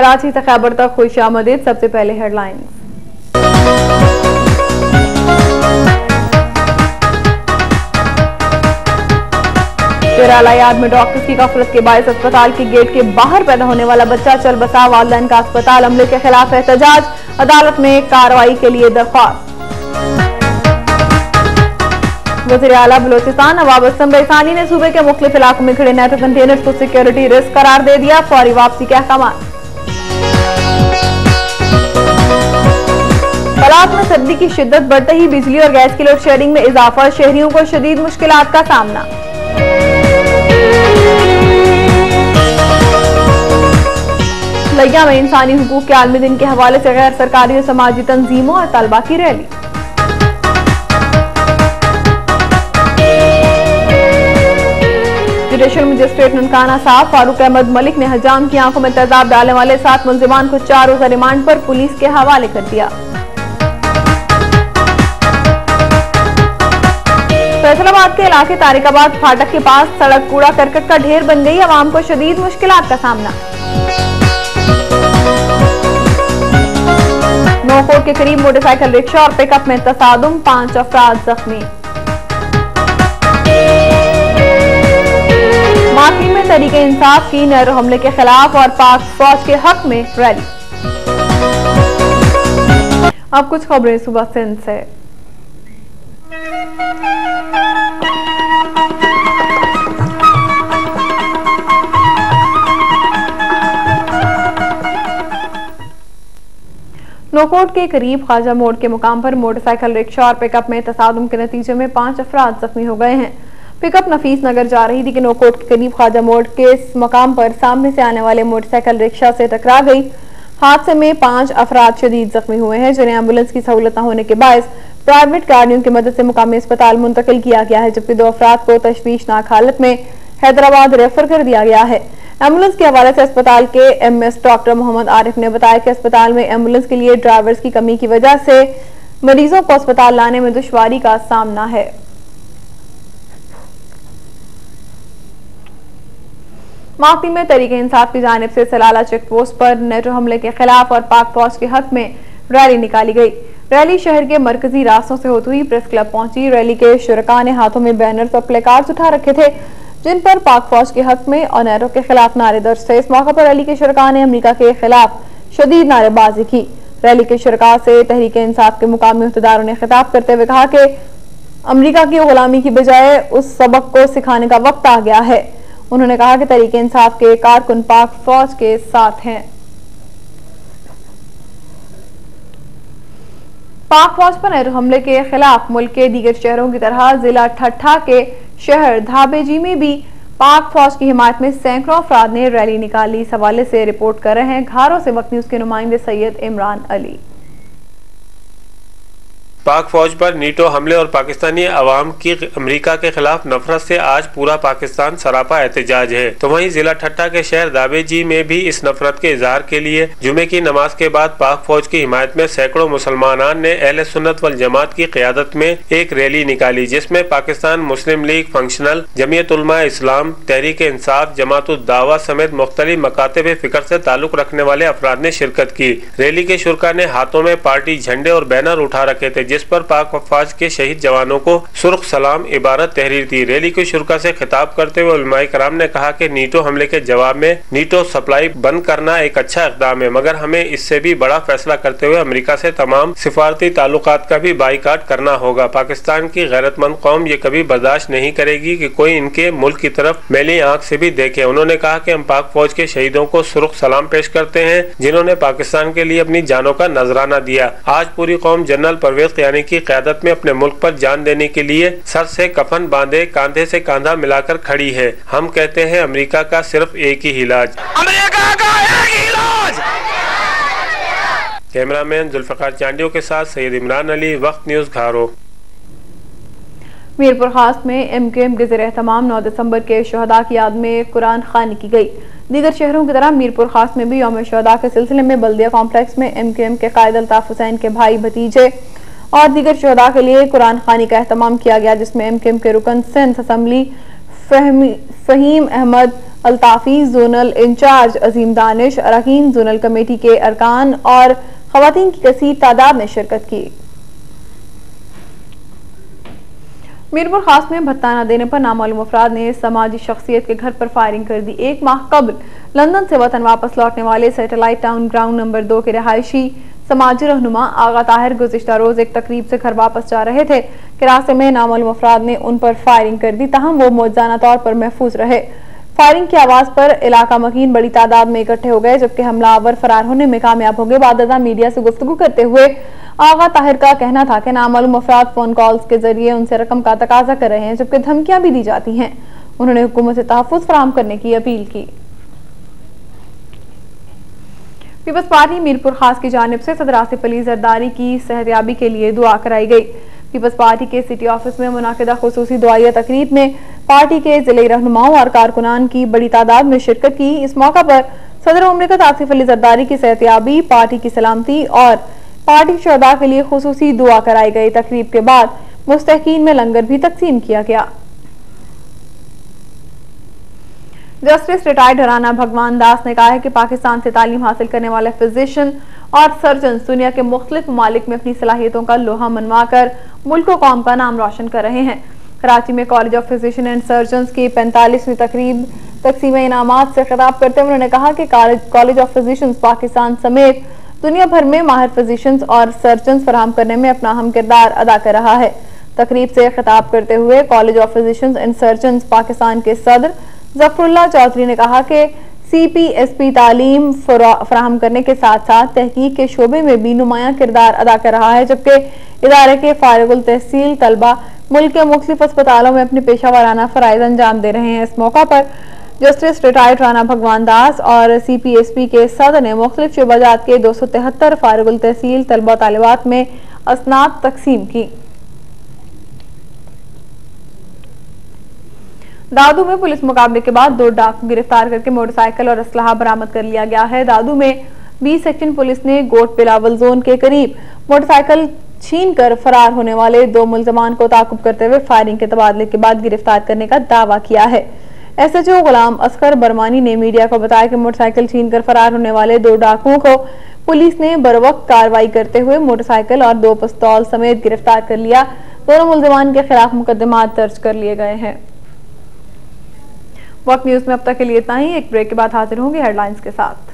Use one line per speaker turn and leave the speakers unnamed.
कराची से खैबर तक खुशामदीद। सबसे पहले हेडलाइंस। याद में डॉक्टर्स की गफलत के बायस अस्पताल के गेट के बाहर पैदा होने वाला बच्चा चल बसा, वालिदैन का अस्पताल अमले के खिलाफ एहतजाज, अदालत में कार्रवाई के लिए दरख्वास्त। वज़ीर आला बलोचिस्तान नवाब असम रईसानी ने सूबे के मुख्तलिफ इलाकों में खड़े नेटो कंटेनर्स को सिक्योरिटी रिस्क करार दे दिया, फौरी वापसी के अहकाम। बलात में सर्दी की शिद्दत बढ़ते ही बिजली और गैस की लोड शेडिंग में इजाफा, शहरियों को शदीद मुश्किलात का सामना। लिया में इंसानी हुकूक के आलमी दिन के हवाले से गैर सरकारी और समाजी तंजीमों और तलबा की रैली। जुडिशल मजिस्ट्रेट ननकाना साहब फारूक अहमद मलिक ने हजाम की आंखों में तेजाब डालने वाले 7 मुलजिमान को 4 रोजा रिमांड पर पुलिस के हवाले कर दिया। फैसलाबाद के इलाके तारिकाबाद फाटक के पास सड़क कूड़ा करकट का ढेर बन गई, आवाम को शदीद मुश्किलात का सामना। नौकोट के करीब मोटरसाइकिल रिक्शा और पिकअप में तसादुम, 5 अफराद जख्मी। माफी में तहरीक इंसाफ की नैरो हमले के खिलाफ और पाक फौज के हक में रैली। अब कुछ खबरें सुबह सिंध से। नौकोट के करीब ख्वाजा मोड़ के मुकाम पर मोटरसाइकिल रिक्शा और पिकअप में तसादुम के नतीजे में 5 अफराद जख्मी हो गए हैं। पिकअप नफीस नगर जा रही थी कि नौकोट के करीब ख्वाजा मोड़ के इस मकाम पर सामने से आने वाले मोटरसाइकिल रिक्शा से टकरा गई। हादसे में 5 अफराद शदीद जख्मी हुए हैं, जिन्हें एम्बुलेंस की सहूलत न होने के बायस प्राइवेट गाड़ियों की मदद से मुकामी अस्पताल मुंतकिल किया गया है, जबकि 2 अफराद को तशवीशनाक हालत में हैदराबाद रेफर कर दिया गया है। एम्बुलेंस के हवाले से अस्पताल के एमएस डॉक्टर मोहम्मद आरिफ ने बताया कि अस्पताल में एम्बुलेंस के लिए ड्राइवर्स की कमी की वजह से मरीजों को अस्पताल लाने में दुश्वारी का सामना है। माफी में तहरीक इंसाफ की जानिब से सलाला चेक पोस्ट पर नेटो हमले के खिलाफ और पाक फौज के हक में रैली निकाली गई। रैली शहर के मरकजी रास्तों से होती हुई प्रेस क्लब पहुंची। रैली के शुरका ने हाथों में बैनर्स और प्लेकार्ड्स उठा रखे थे, जिन पर पाक फौज के हक में और नेटो के खिलाफ नारे दर्ज थे। इस मौके पर रैली के शुरका ने अमेरिका के खिलाफ शदीद नारेबाजी की। रैली के शुरका से तहरीक इंसाफ के मुकामी अहदेदारों ने खिताब करते हुए कहा कि अमेरिका की गुलामी की बजाय उस सबक को सिखाने का वक्त आ गया है। उन्होंने कहा कि तहरीक इंसाफ के कारकुन पाक फौज के साथ हैं। पाक फौज पर हमले के खिलाफ मुल्क के दीगर शहरों की तरह जिला ठट्ठा के शहर धाबेजी में भी पाक फौज की हिमायत में सैकड़ों अफराद ने रैली निकाली। इस हवाले से रिपोर्ट कर रहे हैं घारों से वक्त न्यूज के नुमाइंदे सैयद इमरान अली।
पाक फौज पर नीटो हमले और पाकिस्तानी अवाम की अमेरिका के खिलाफ नफरत से आज पूरा पाकिस्तान सरापा एहतजाज है, तो वहीं जिला ठट्ठा के शहर दाबेजी में भी इस नफरत के इजहार के लिए जुमे की नमाज के बाद पाक फौज की हिमायत में सैकड़ों मुसलमानान ने अहले सुन्नत वल जमात की क़ियादत में एक रैली निकाली, जिसमें Pakistan Muslim League Functional, Jamiat Ulema Islam, Tehreek Insaf, जमातुद दावा समेत मुख्तलिफ मकातिब फिक्र से ताल्लुक रखने वाले अफराद ने शिरकत की। रैली के शुरका ने हाथों में पार्टी झंडे और बैनर उठा रखे थे, जिस पर पाक फौज के शहीद जवानों को सुर्ख सलाम इबारत तहरीर थी। रैली के शुरका से खिताब करते हुए उलमाए कराम ने कहा कि नीटो हमले के जवाब में नीटो सप्लाई बंद करना एक अच्छा इक़दाम है, मगर हमें इससे भी बड़ा फैसला करते हुए अमेरिका से तमाम सिफारती ताल्लुकात का भी बाइकाट करना होगा। पाकिस्तान की गैरतमंद कौम ये कभी बर्दाश्त नहीं करेगी कि कोई इनके मुल्क की तरफ मैली आंख से भी देखे। उन्होंने कहा कि हम पाक फौज के शहीदों को सुर्ख सलाम पेश करते हैं, जिन्होंने पाकिस्तान के लिए अपनी जानों का नजराना दिया। आज पूरी कौम जनरल परवेज क़यानी की क़यादत में अपने मुल्क पर जान देने के लिए सर से कफन बांधे कांधे से कांधा मिलाकर खड़ी है। हम कहते हैं अमेरिका का सिर्फ एक ही इलाज, अमेरिका का एक ही इलाज। कैमरामैन जुल्फिकार चांडियों के साथ सैयद इमरान अली, वक्त न्यूज घारो।
मीरपुर खास में एमकेएम के ज़रिए तमाम 9 दिसंबर के शहदा की याद में कुरान खानी की गई। दीगर शहरों की तरह मीरपुर खास में भी यौम शहदा के सिलसिले में बल्दिया कॉम्प्लेक्स में एमकेएम के कायद अल्ताफ हुसैन के भाई भतीजे और दीगर शहदा के लिए कुरान खानी का एहतमाम किया गया, जिसमें एमकेएम के रुकन Sindh assembly Faheem Ahmed Altafi, zonal incharge Azeem Danish, अरकान जोनल कमेटी के अरकान और खवातीन की कसीर तादाद ने शिरकत की। मीरपुर खास में भत्ता न देने पर नामालूम अफराद ने समाजी शख्सियत के घर पर फायरिंग कर दी। एक माह कबल लंदन से वतन वापस लौटने वाले सैटेलाइट टाउन ग्राउंड नंबर 2 के रहायशी समाजी रहनुमा आगा ताहिर गुज़िश्ता रोज एक तकरीब से घर वापस जा रहे थे कि रास्ते में नामालूम अफराद ने उन पर फायरिंग कर दी, तहम वो मौजूदा तौर पर महफूज रहे। फायरिंग की आवाज पर इलाका मकीन बड़ी तादाद में इकट्ठे हो गए, जबकि हमलावर फरार होने में कामयाब हो गए। बाददा मीडिया से गुफ्तगू करते हुए आगा ताहिर का कहना था कि नामालूम अफराद फोन कॉल्स के जरिए उनसे रकम का तकाजा कर रहे हैं, जबकि धमकियां भी दी जाती हैं। उन्होंने हुकूमत से तहफ़्फ़ुज़ फराहम करने की अपील की। पीपल्स पार्टी मीरपुर खास की जानिब से सदर आसिफ अली जरदारी की सेहतयाबी के लिए दुआ कराई गई। पीपल्स पार्टी के सिटी ऑफिस में मुनाकिदा खुसूसी दुआया तकरीब में पार्टी के जिले रहनुमाओं और कारकुनान की बड़ी तादाद में शिरकत की। इस मौका पर सदर मुमलिकत आसिफ अली जरदारी की सेहतयाबी, पार्टी की सलामती और पार्टी शहदा के लिए खुसूसी दुआ कराई गई। तकरीब के बाद मुस्तहकीन में लंगर भी तकसीम किया गया। जस्टिस रिटायर्ड राना भगवान दास ने कहा है कि पाकिस्तान से तालीम हासिल करने वाले फिजिशियन और सर्जन दुनिया के मुख्तलिफ ममालिक में अपनी सलाहियतों का लोहा मनवा कर मुल्क व कौम का नाम रोशन कर रहे हैं। कराची में college of physician and surgeon की 45वीं तकरीब तकसीम इनामात से खिताब करते हुए उन्होंने कहा कि कॉलेज ऑफ फिजिशियन पाकिस्तान समेत दुनिया भर में माहिर फिजिशियंस और सर्जन फराहम करने में अपना अहम किरदार अदा कर रहा है। तकरीब से खिताब करते हुए college of physicians and surgeon Pakistan के सदर जफरुल्लाह चौधरी ने कहा कि CPSP तालीम फराहम करने के साथ साथ तहकीक के शोबे में भी नुमायां किरदार अदा कर रहा है, जबकि इदारे के फारिगुल तहसील तलबा मुल्क के मुख्तलिफ अस्पतालों में अपने पेशा वाराना फराइज अंजाम दे रहे हैं। इस मौका पर जस्टिस रिटायर्ड राना भगवान दास और CPSP के सदर ने मुख्तलिफ शुबाजात के 273 फारिगुल तहसील तलबा तालिबात में असनाद तकसीम की। दादू में पुलिस मुकाबले के बाद 2 डाकू गिरफ्तार करके मोटरसाइकिल और असलहा बरामद कर लिया गया है। दादू में B सेक्शन पुलिस ने गोट बिलावल जोन के करीब मोटरसाइकिल छीनकर फरार होने वाले 2 मुलजमान को ताकुब करते हुए फायरिंग के तबादले के बाद गिरफ्तार करने का दावा किया है। SHO गुलाम असगर बरमानी ने मीडिया को बताया कि मोटरसाइकिल छीनकर फरार होने वाले 2 डाकुओं को पुलिस ने बरवक्त कार्रवाई करते हुए मोटरसाइकिल और 2 पिस्तौल समेत गिरफ्तार कर लिया। दोनों मुलजमान के खिलाफ मुकदमात दर्ज कर लिए गए हैं। वक्त न्यूज में अब तक के लिए इतना ही। एक ब्रेक के बाद हाजिर होंगे हेडलाइंस के साथ।